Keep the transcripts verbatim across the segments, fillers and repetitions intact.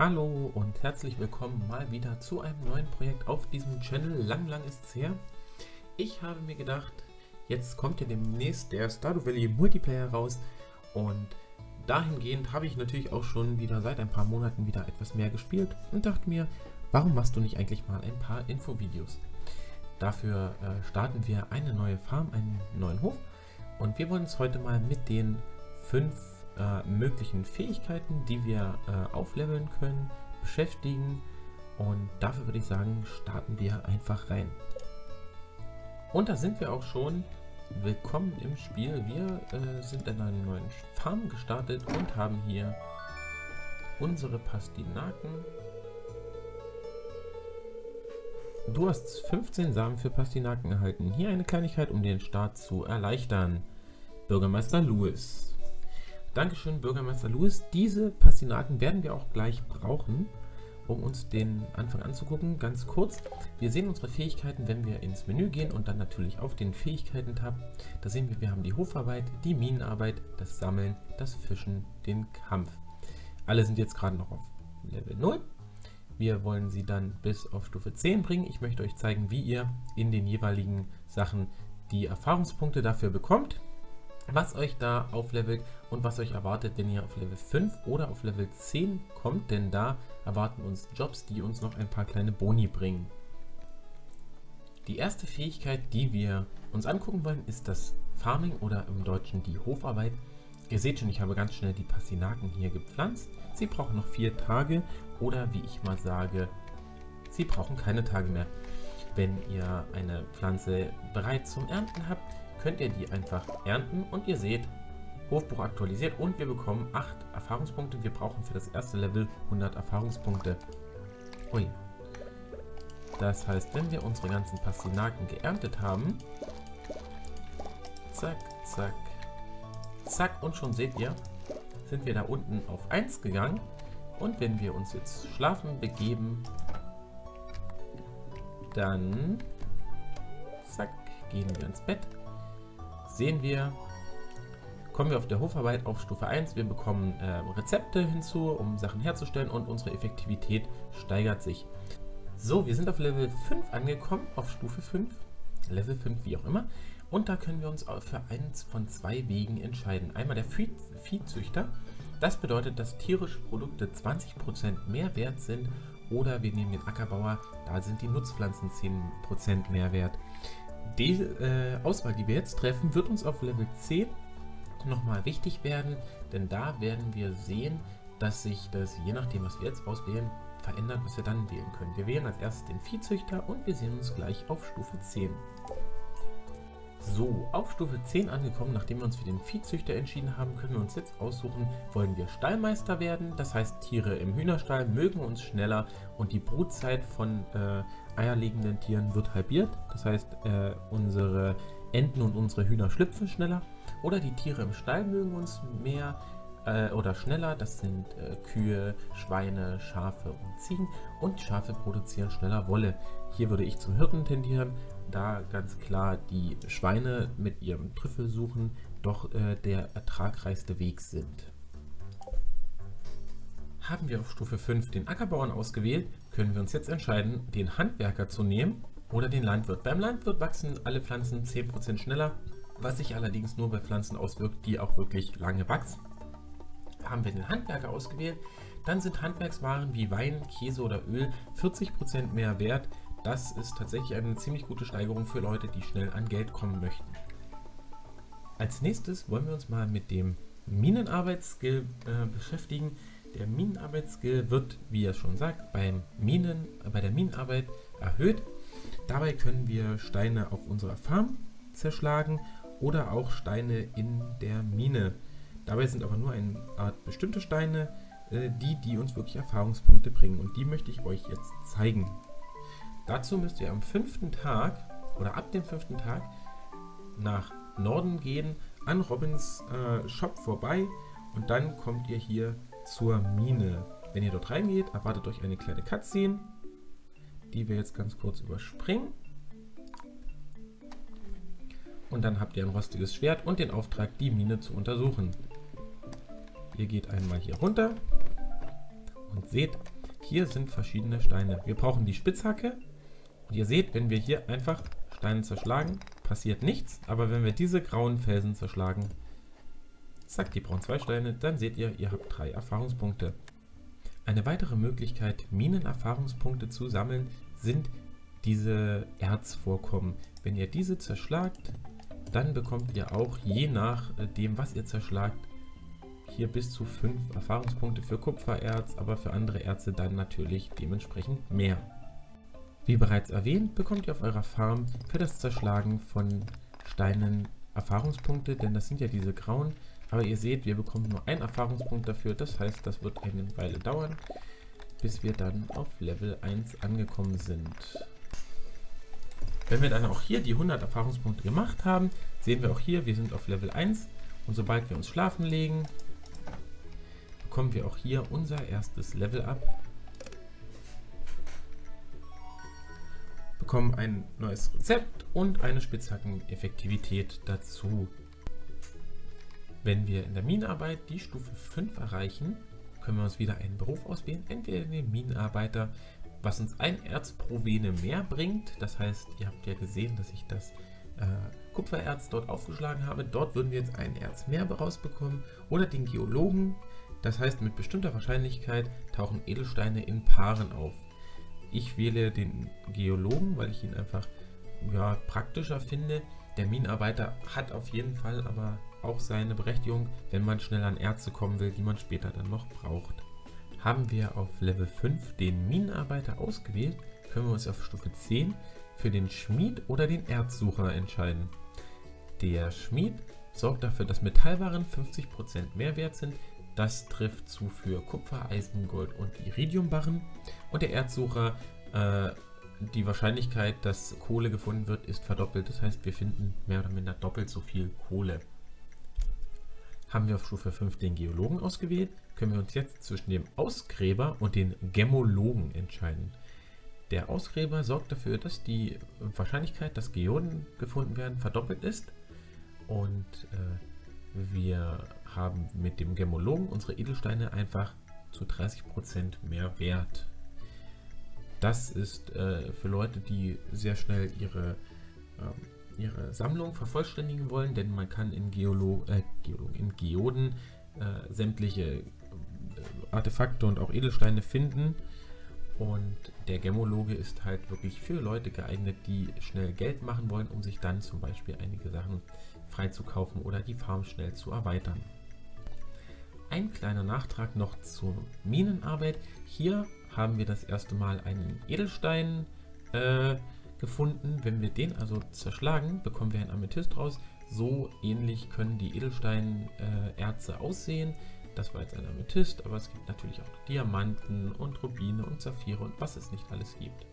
Hallo und herzlich willkommen mal wieder zu einem neuen Projekt auf diesem Channel. Lang, lang ist's her. Ich habe mir gedacht, jetzt kommt ja demnächst der Stardew Valley Multiplayer raus und dahingehend habe ich natürlich auch schon wieder seit ein paar Monaten wieder etwas mehr gespielt und dachte mir, warum machst du nicht eigentlich mal ein paar Infovideos? Dafür äh, starten wir eine neue Farm, einen neuen Hof und wir wollen uns heute mal mit den fünf Äh, möglichen Fähigkeiten, die wir äh, aufleveln können, beschäftigen, und dafür würde ich sagen, starten wir einfach rein. Und da sind wir auch schon. Willkommen im Spiel. Wir äh, sind in einer neuen Farm gestartet und haben hier unsere Pastinaken. Du hast fünfzehn Samen für Pastinaken erhalten. Hier eine Kleinigkeit, um den Start zu erleichtern. Bürgermeister Lewis. Dankeschön, Bürgermeister Lewis. Diese Pastinaken werden wir auch gleich brauchen, um uns den Anfang anzugucken. Ganz kurz, wir sehen unsere Fähigkeiten, wenn wir ins Menü gehen und dann natürlich auf den Fähigkeiten-Tab. Da sehen wir, wir haben die Hofarbeit, die Minenarbeit, das Sammeln, das Fischen, den Kampf. Alle sind jetzt gerade noch auf Level null. Wir wollen sie dann bis auf Stufe zehn bringen. Ich möchte euch zeigen, wie ihr in den jeweiligen Sachen die Erfahrungspunkte dafür bekommt, was euch da auflevelt und was euch erwartet, wenn ihr auf Level fünf oder auf Level zehn kommt, denn da erwarten uns Jobs, die uns noch ein paar kleine Boni bringen. Die erste Fähigkeit, die wir uns angucken wollen, ist das Farming oder im Deutschen die Hofarbeit. Ihr seht schon, ich habe ganz schnell die Pastinaken hier gepflanzt. Sie brauchen noch vier Tage oder wie ich mal sage, sie brauchen keine Tage mehr. Wenn ihr eine Pflanze bereit zum Ernten habt, könnt ihr die einfach ernten und ihr seht, Hofbuch aktualisiert und wir bekommen acht Erfahrungspunkte. Wir brauchen für das erste Level hundert Erfahrungspunkte. Ui. Das heißt, wenn wir unsere ganzen Pastinaken geerntet haben, zack, zack, zack, und schon seht ihr, sind wir da unten auf eins gegangen. Und wenn wir uns jetzt schlafen begeben, dann zack, gehen wir ins Bett. Sehen wir, kommen wir auf der Hofarbeit auf Stufe eins, wir bekommen äh, Rezepte hinzu, um Sachen herzustellen, und unsere Effektivität steigert sich. So, wir sind auf Level fünf angekommen, auf Stufe fünf, Level fünf, wie auch immer, und da können wir uns für eins von zwei Wegen entscheiden. Einmal der Vieh Viehzüchter, das bedeutet, dass tierische Produkte zwanzig Prozent mehr wert sind, oder wir nehmen den Ackerbauer, da sind die Nutzpflanzen zehn Prozent mehr wert. Die äh, Auswahl, die wir jetzt treffen, wird uns auf Level zehn nochmal wichtig werden, denn da werden wir sehen, dass sich das, je nachdem was wir jetzt auswählen, verändert, was wir dann wählen können. Wir wählen als erstes den Viehzüchter und wir sehen uns gleich auf Stufe zehn. So, auf Stufe zehn angekommen, nachdem wir uns für den Viehzüchter entschieden haben, können wir uns jetzt aussuchen, wollen wir Stallmeister werden, das heißt, Tiere im Hühnerstall mögen uns schneller und die Brutzeit von äh, eierlegenden Tieren wird halbiert, das heißt, äh, unsere Enten und unsere Hühner schlüpfen schneller, oder die Tiere im Stall mögen uns mehr äh, oder schneller, das sind äh, Kühe, Schweine, Schafe und Ziegen, und die Schafe produzieren schneller Wolle. Hier würde ich zum Hirten tendieren, da ganz klar die Schweine mit ihrem Trüffelsuchen doch äh, der ertragreichste Weg sind. Haben wir auf Stufe fünf den Ackerbauern ausgewählt, können wir uns jetzt entscheiden, den Handwerker zu nehmen oder den Landwirt. Beim Landwirt wachsen alle Pflanzen zehn Prozent schneller, was sich allerdings nur bei Pflanzen auswirkt, die auch wirklich lange wachsen. Haben wir den Handwerker ausgewählt, dann sind Handwerkswaren wie Wein, Käse oder Öl vierzig Prozent mehr wert. Das ist tatsächlich eine ziemlich gute Steigerung für Leute, die schnell an Geld kommen möchten. Als nächstes wollen wir uns mal mit dem Minenarbeitsskill äh, beschäftigen. Der Minenarbeitsskill wird, wie er schon sagt, beim Minen, äh, bei der Minenarbeit erhöht. Dabei können wir Steine auf unserer Farm zerschlagen oder auch Steine in der Mine. Dabei sind aber nur eine Art bestimmte Steine, äh, die, die uns wirklich Erfahrungspunkte bringen, und die möchte ich euch jetzt zeigen. Dazu müsst ihr am fünften Tag oder ab dem fünften Tag nach Norden gehen, an Robins äh, Shop vorbei, und dann kommt ihr hier zur Mine. Wenn ihr dort reingeht, erwartet euch eine kleine Cutscene, die wir jetzt ganz kurz überspringen. Und dann habt ihr ein rostiges Schwert und den Auftrag, die Mine zu untersuchen. Ihr geht einmal hier runter und seht, hier sind verschiedene Steine. Wir brauchen die Spitzhacke. Und ihr seht, wenn wir hier einfach Steine zerschlagen, passiert nichts. Aber wenn wir diese grauen Felsen zerschlagen, zack, die brauchen zwei Steine, dann seht ihr, ihr habt drei Erfahrungspunkte. Eine weitere Möglichkeit, Minenerfahrungspunkte zu sammeln, sind diese Erzvorkommen. Wenn ihr diese zerschlagt, dann bekommt ihr auch je nach dem, was ihr zerschlagt, hier bis zu fünf Erfahrungspunkte für Kupfererz, aber für andere Erze dann natürlich dementsprechend mehr. Wie bereits erwähnt, bekommt ihr auf eurer Farm für das Zerschlagen von Steinen Erfahrungspunkte, denn das sind ja diese grauen. Aber ihr seht, wir bekommen nur einen Erfahrungspunkt dafür, das heißt, das wird eine Weile dauern, bis wir dann auf Level eins angekommen sind. Wenn wir dann auch hier die hundert Erfahrungspunkte gemacht haben, sehen wir auch hier, wir sind auf Level eins und sobald wir uns schlafen legen, bekommen wir auch hier unser erstes Level up, bekommen ein neues Rezept und eine Spitzhackeneffektivität dazu. Wenn wir in der Minenarbeit die Stufe fünf erreichen, können wir uns wieder einen Beruf auswählen, entweder den Minenarbeiter, was uns ein Erz pro Vene mehr bringt. Das heißt, ihr habt ja gesehen, dass ich das äh, Kupfererz dort aufgeschlagen habe. Dort würden wir jetzt ein Erz mehr rausbekommen. Oder den Geologen. Das heißt, mit bestimmter Wahrscheinlichkeit tauchen Edelsteine in Paaren auf. Ich wähle den Geologen, weil ich ihn einfach ja, praktischer finde. Der Minenarbeiter hat auf jeden Fall aber auch seine Berechtigung, wenn man schnell an Erze kommen will, die man später dann noch braucht. Haben wir auf Level fünf den Minenarbeiter ausgewählt, können wir uns auf Stufe zehn für den Schmied oder den Erzsucher entscheiden. Der Schmied sorgt dafür, dass Metallwaren fünfzig Prozent mehr wert sind. Das trifft zu für Kupfer, Eisen, Gold und Iridiumbarren. Und der Erzsucher, äh, die Wahrscheinlichkeit, dass Kohle gefunden wird, ist verdoppelt. Das heißt, wir finden mehr oder minder doppelt so viel Kohle. Haben wir auf Stufe fünf den Geologen ausgewählt, können wir uns jetzt zwischen dem Ausgräber und den Gemmologen entscheiden. Der Ausgräber sorgt dafür, dass die Wahrscheinlichkeit, dass Geoden gefunden werden, verdoppelt ist. Und äh, wir haben mit dem Gemmologen unsere Edelsteine einfach zu dreißig Prozent mehr Wert. Das ist äh, für Leute, die sehr schnell ihre ähm, ihre Sammlung vervollständigen wollen, denn man kann in, Geolo äh, Geologen, in Geoden äh, sämtliche äh, Artefakte und auch Edelsteine finden, und der Gemmologe ist halt wirklich für Leute geeignet, die schnell Geld machen wollen, um sich dann zum Beispiel einige Sachen freizukaufen oder die Farm schnell zu erweitern. Ein kleiner Nachtrag noch zur Minenarbeit. Hier haben wir das erste Mal einen Edelstein äh, gefunden. Wenn wir den also zerschlagen, bekommen wir ein Amethyst raus. So ähnlich können die Edelsteinerze äh, aussehen. Das war jetzt ein Amethyst, aber es gibt natürlich auch Diamanten und Rubine und Saphire und was es nicht alles gibt.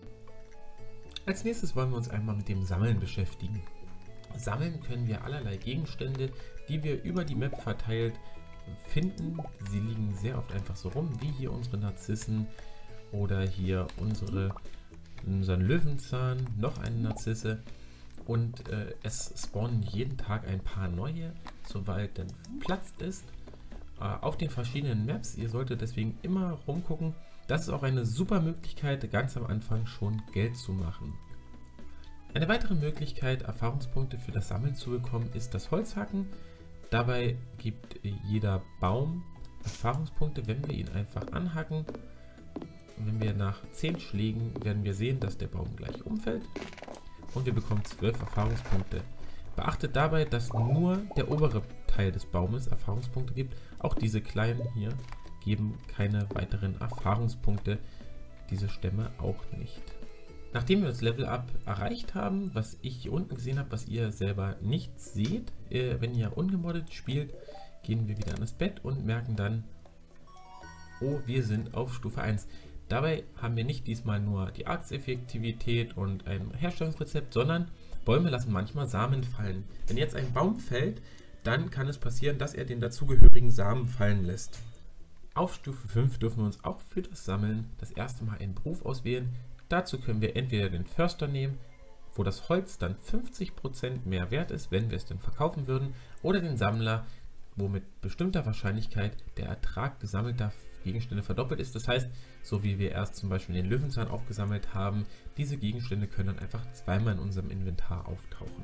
Als nächstes wollen wir uns einmal mit dem Sammeln beschäftigen. Sammeln können wir allerlei Gegenstände, die wir über die Map verteilt finden. Sie liegen sehr oft einfach so rum, wie hier unsere Narzissen oder hier unsere unseren Löwenzahn, noch eine Narzisse, und äh, es spawnen jeden Tag ein paar neue, sobald dann Platz ist, äh, auf den verschiedenen Maps. Ihr solltet deswegen immer rumgucken. Das ist auch eine super Möglichkeit, ganz am Anfang schon Geld zu machen. Eine weitere Möglichkeit, Erfahrungspunkte für das Sammeln zu bekommen, ist das Holzhacken. Dabei gibt jeder Baum Erfahrungspunkte, wenn wir ihn einfach anhacken. Und wenn wir nach zehn Schlägen werden wir sehen, dass der Baum gleich umfällt und wir bekommen zwölf Erfahrungspunkte. Beachtet dabei, dass nur der obere Teil des Baumes Erfahrungspunkte gibt. Auch diese kleinen hier geben keine weiteren Erfahrungspunkte, diese Stämme auch nicht. Nachdem wir das Level Up erreicht haben, was ich hier unten gesehen habe, was ihr selber nicht seht, äh, wenn ihr ungemoddet spielt, gehen wir wieder an das Bett und merken dann, oh, wir sind auf Stufe eins. Dabei haben wir nicht diesmal nur die Arzteffektivität und ein Herstellungsrezept, sondern Bäume lassen manchmal Samen fallen. Wenn jetzt ein Baum fällt, dann kann es passieren, dass er den dazugehörigen Samen fallen lässt. Auf Stufe fünf dürfen wir uns auch für das Sammeln das erste Mal einen Beruf auswählen. Dazu können wir entweder den Förster nehmen, wo das Holz dann fünfzig Prozent mehr wert ist, wenn wir es dann verkaufen würden, oder den Sammler, wo mit bestimmter Wahrscheinlichkeit der Ertrag gesammelter Gegenstände verdoppelt ist. Das heißt, so wie wir erst zum Beispiel den Löwenzahn aufgesammelt haben, diese Gegenstände können dann einfach zweimal in unserem Inventar auftauchen.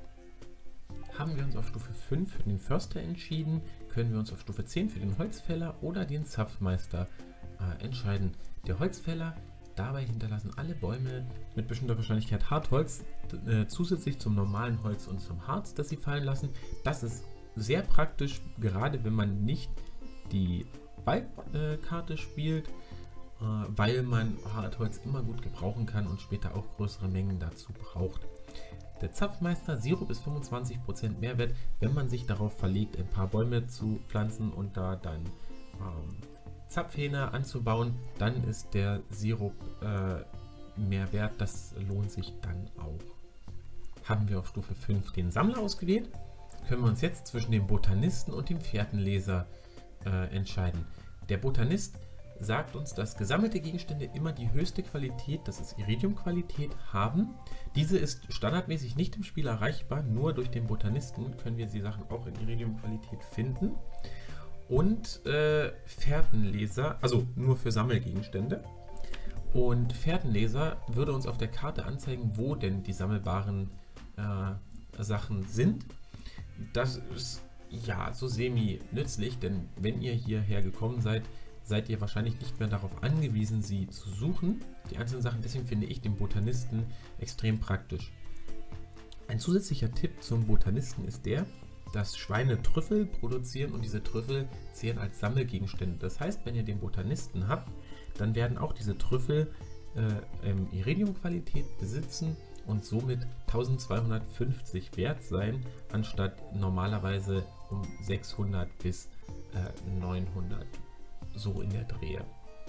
Haben wir uns auf Stufe fünf für den Förster entschieden, können wir uns auf Stufe zehn für den Holzfäller oder den Zapfmeister äh, entscheiden. Der Holzfäller, dabei hinterlassen alle Bäume mit bestimmter Wahrscheinlichkeit Hartholz äh, zusätzlich zum normalen Holz und zum Harz, das sie fallen lassen. Das ist sehr praktisch, gerade wenn man nicht die Waldkarte äh, spielt, äh, weil man Hartholz immer gut gebrauchen kann und später auch größere Mengen dazu braucht. Der Zapfmeister, Sirup ist fünfundzwanzig Prozent Mehrwert, wenn man sich darauf verlegt, ein paar Bäume zu pflanzen und da dann ähm, Zapfhähne anzubauen, dann ist der Sirup äh, mehr wert, das lohnt sich dann auch. Haben wir auf Stufe fünf den Sammler ausgewählt, können wir uns jetzt zwischen dem Botanisten und dem Fährtenleser äh, entscheiden. Der Botanist sagt uns, dass gesammelte Gegenstände immer die höchste Qualität, das ist Iridium-Qualität, haben. Diese ist standardmäßig nicht im Spiel erreichbar, nur durch den Botanisten können wir die Sachen auch in Iridium-Qualität finden. Und äh, Fährtenleser, also nur für Sammelgegenstände. Und Fährtenleser würde uns auf der Karte anzeigen, wo denn die sammelbaren äh, Sachen sind. Das ist ja so semi nützlich, denn wenn ihr hierher gekommen seid, seid ihr wahrscheinlich nicht mehr darauf angewiesen, sie zu suchen, die einzelnen Sachen. Deswegen finde ich den Botanisten extrem praktisch. Ein zusätzlicher Tipp zum Botanisten ist der, dass Schweine Trüffel produzieren und diese Trüffel zählen als Sammelgegenstände. Das heißt, wenn ihr den Botanisten habt, dann werden auch diese Trüffel äh, ähm, Iridium-Qualität besitzen und somit eintausendzweihundertfünfzig wert sein, anstatt normalerweise um sechshundert bis äh, neunhundert, so in der Drehe.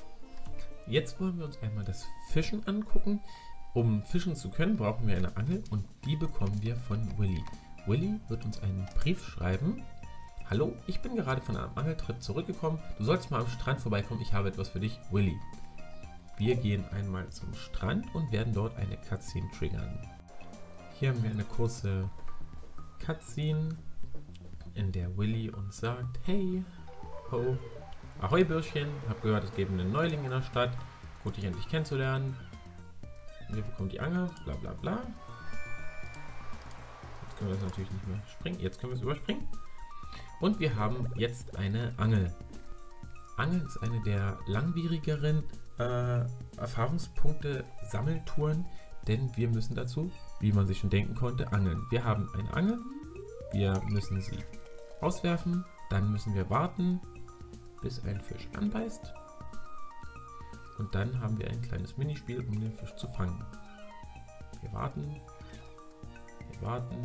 Jetzt wollen wir uns einmal das Fischen angucken. Um fischen zu können, brauchen wir eine Angel und die bekommen wir von Willy. Willy wird uns einen Brief schreiben. Hallo, ich bin gerade von einem Angeltrip zurückgekommen. Du sollst mal am Strand vorbeikommen, ich habe etwas für dich, Willy. Wir gehen einmal zum Strand und werden dort eine Cutscene triggern. Hier haben wir eine kurze Cutscene, in der Willy uns sagt, hey, ho, ahoi Bürschchen, hab gehört, es gibt einen Neuling in der Stadt, gut dich endlich kennenzulernen. Wir bekommen die Angel, bla bla bla. Jetzt können wir das natürlich nicht mehr springen, jetzt können wir es überspringen. Und wir haben jetzt eine Angel. Angeln ist eine der langwierigeren äh, Erfahrungspunkte Sammeltouren, denn wir müssen dazu, wie man sich schon denken konnte, angeln. Wir haben eine Angel, wir müssen sie auswerfen, dann müssen wir warten, bis ein Fisch anbeißt und dann haben wir ein kleines Minispiel, um den Fisch zu fangen. Wir warten, wir warten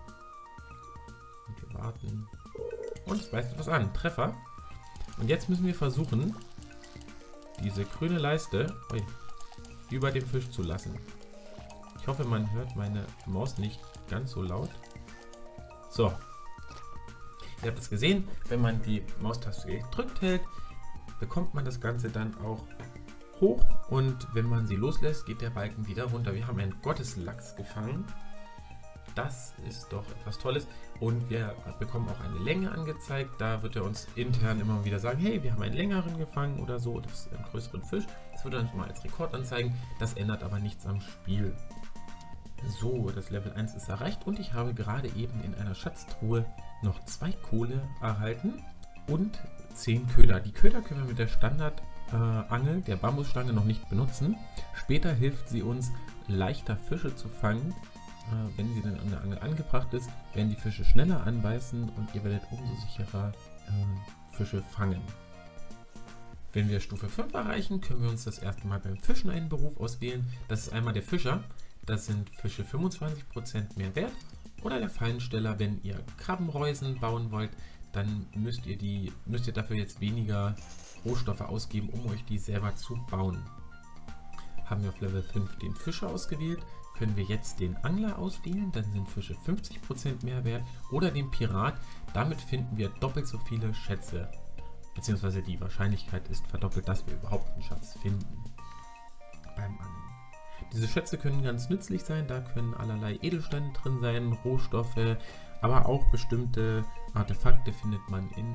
und wir warten und es beißt etwas an. Treffer. Und jetzt müssen wir versuchen, diese grüne Leiste ui, über dem Fisch zu lassen. Ich hoffe, man hört meine Maus nicht ganz so laut. So. Ihr habt es gesehen, wenn man die Maustaste gedrückt hält, bekommt man das Ganze dann auch hoch und wenn man sie loslässt, geht der Balken wieder runter. Wir haben einen Gotteslachs gefangen. Das ist doch etwas Tolles und wir bekommen auch eine Länge angezeigt. Da wird er uns intern immer wieder sagen, hey, wir haben einen längeren gefangen oder so, das ist einen größeren Fisch. Das wird dann mal als Rekord anzeigen, das ändert aber nichts am Spiel. So, das Level eins ist erreicht und ich habe gerade eben in einer Schatztruhe noch zwei Kohle erhalten und zehn Köder. Die Köder können wir mit der Standardangel, äh, der Bambusstange, noch nicht benutzen. Später hilft sie uns, leichter Fische zu fangen. Äh, wenn sie dann an der Angel angebracht ist, werden die Fische schneller anbeißen und ihr werdet umso sicherer äh, Fische fangen. Wenn wir Stufe fünf erreichen, können wir uns das erste Mal beim Fischen einen Beruf auswählen. Das ist einmal der Fischer. Das sind Fische fünfundzwanzig Prozent mehr wert. Oder der Fallensteller, wenn ihr Krabbenreusen bauen wollt, dann müsst ihr, die, müsst ihr dafür jetzt weniger Rohstoffe ausgeben, um euch die selber zu bauen. Haben wir auf Level fünf den Fischer ausgewählt, können wir jetzt den Angler auswählen, dann sind Fische fünfzig Prozent mehr wert. Oder den Pirat, damit finden wir doppelt so viele Schätze. Beziehungsweise die Wahrscheinlichkeit ist verdoppelt, dass wir überhaupt einen Schatz finden beim Angeln. Diese Schätze können ganz nützlich sein, da können allerlei Edelsteine drin sein, Rohstoffe, aber auch bestimmte Artefakte findet man in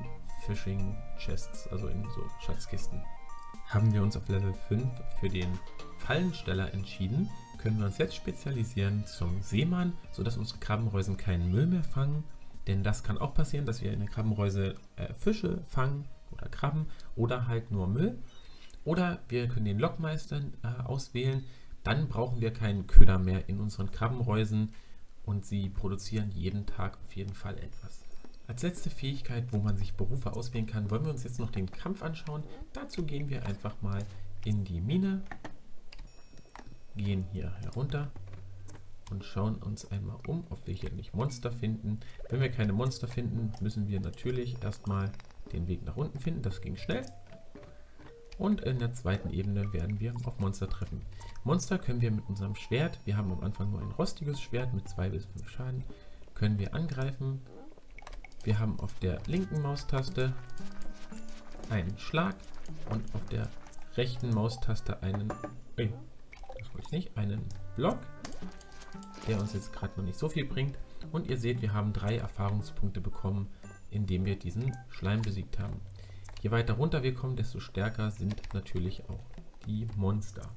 Fishing Chests, also in so Schatzkisten. Haben wir uns auf Level fünf für den Fallensteller entschieden, können wir uns jetzt spezialisieren zum Seemann, sodass unsere Krabbenreusen keinen Müll mehr fangen. Denn das kann auch passieren, dass wir in der Krabbenreuse äh, Fische fangen oder Krabben oder halt nur Müll. Oder wir können den Lockmeister äh, auswählen, dann brauchen wir keinen Köder mehr in unseren Krabbenreusen und sie produzieren jeden Tag auf jeden Fall etwas. Als letzte Fähigkeit, wo man sich Berufe auswählen kann, wollen wir uns jetzt noch den Kampf anschauen. Dazu gehen wir einfach mal in die Mine, gehen hier herunter und schauen uns einmal um, ob wir hier nicht Monster finden. Wenn wir keine Monster finden, müssen wir natürlich erstmal den Weg nach unten finden. Das ging schnell. Und in der zweiten Ebene werden wir auf Monster treffen. Monster können wir mit unserem Schwert, wir haben am Anfang nur ein rostiges Schwert mit zwei bis fünf Schaden, können wir angreifen. Wir haben auf der linken Maustaste einen Schlag und auf der rechten Maustaste einen, ey, das wollte ich nicht, einen Block, der uns jetzt gerade noch nicht so viel bringt. Und ihr seht, wir haben drei Erfahrungspunkte bekommen, indem wir diesen Schleim besiegt haben. Je weiter runter wir kommen, desto stärker sind natürlich auch die Monster.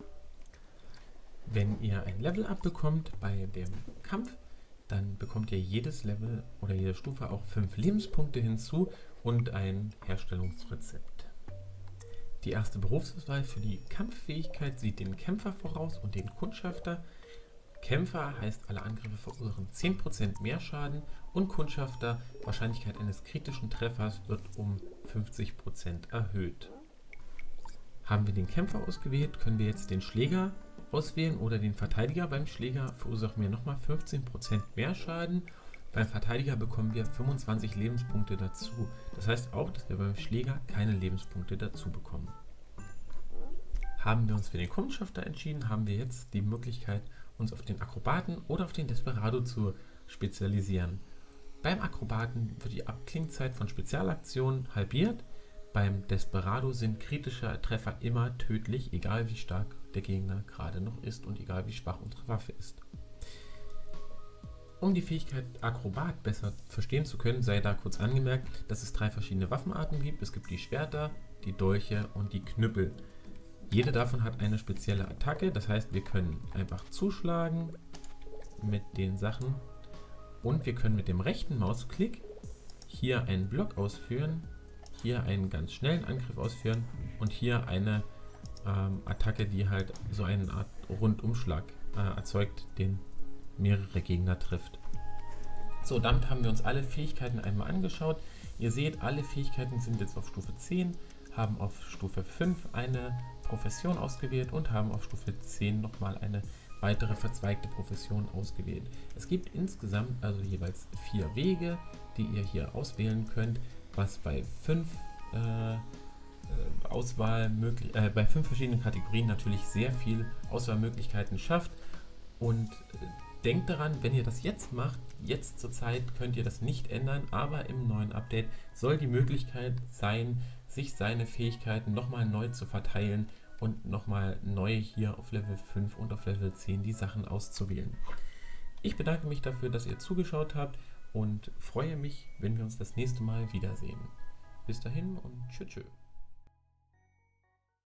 Wenn ihr ein Level-Up bekommt bei dem Kampf, dann bekommt ihr jedes Level oder jede Stufe auch fünf Lebenspunkte hinzu und ein Herstellungsrezept. Die erste Berufsauswahl für die Kampffähigkeit sieht den Kämpfer voraus und den Kundschafter. Kämpfer heißt, alle Angriffe verursachen zehn Prozent mehr Schaden und Kundschafter, Wahrscheinlichkeit eines kritischen Treffers wird um fünfzig Prozent erhöht. Haben wir den Kämpfer ausgewählt, können wir jetzt den Schläger auswählen oder den Verteidiger. Beim Schläger verursachen wir nochmal fünfzehn Prozent mehr Schaden. Beim Verteidiger bekommen wir fünfundzwanzig Lebenspunkte dazu. Das heißt auch, dass wir beim Schläger keine Lebenspunkte dazu bekommen. Haben wir uns für den Kundschafter entschieden, haben wir jetzt die Möglichkeit, uns auf den Akrobaten oder auf den Desperado zu spezialisieren. Beim Akrobaten wird die Abklingzeit von Spezialaktionen halbiert. Beim Desperado sind kritische Treffer immer tödlich, egal wie stark der Gegner gerade noch ist und egal wie schwach unsere Waffe ist. Um die Fähigkeit Akrobat besser verstehen zu können, sei da kurz angemerkt, dass es drei verschiedene Waffenarten gibt. Es gibt die Schwerter, die Dolche und die Knüppel. Jede davon hat eine spezielle Attacke, das heißt, wir können einfach zuschlagen mit den Sachen und wir können mit dem rechten Mausklick hier einen Block ausführen, hier einen ganz schnellen Angriff ausführen und hier eine ähm, Attacke, die halt so eine Art Rundumschlag äh, erzeugt, den mehrere Gegner trifft. So, damit haben wir uns alle Fähigkeiten einmal angeschaut. Ihr seht, alle Fähigkeiten sind jetzt auf Stufe zehn, haben auf Stufe fünf eine Profession ausgewählt und haben auf Stufe zehn nochmal eine weitere verzweigte Profession ausgewählt. Es gibt insgesamt also jeweils vier Wege, die ihr hier auswählen könnt, was bei fünf äh, Auswahl möglich, äh, bei fünf verschiedenen Kategorien natürlich sehr viel Auswahlmöglichkeiten schafft. Und äh, denkt daran, wenn ihr das jetzt macht, jetzt zur Zeit könnt ihr das nicht ändern, aber im neuen Update soll die Möglichkeit sein, sich seine Fähigkeiten nochmal neu zu verteilen und nochmal neu hier auf Level fünf und auf Level zehn die Sachen auszuwählen. Ich bedanke mich dafür, dass ihr zugeschaut habt und freue mich, wenn wir uns das nächste Mal wiedersehen. Bis dahin und tschüss. Tschüss.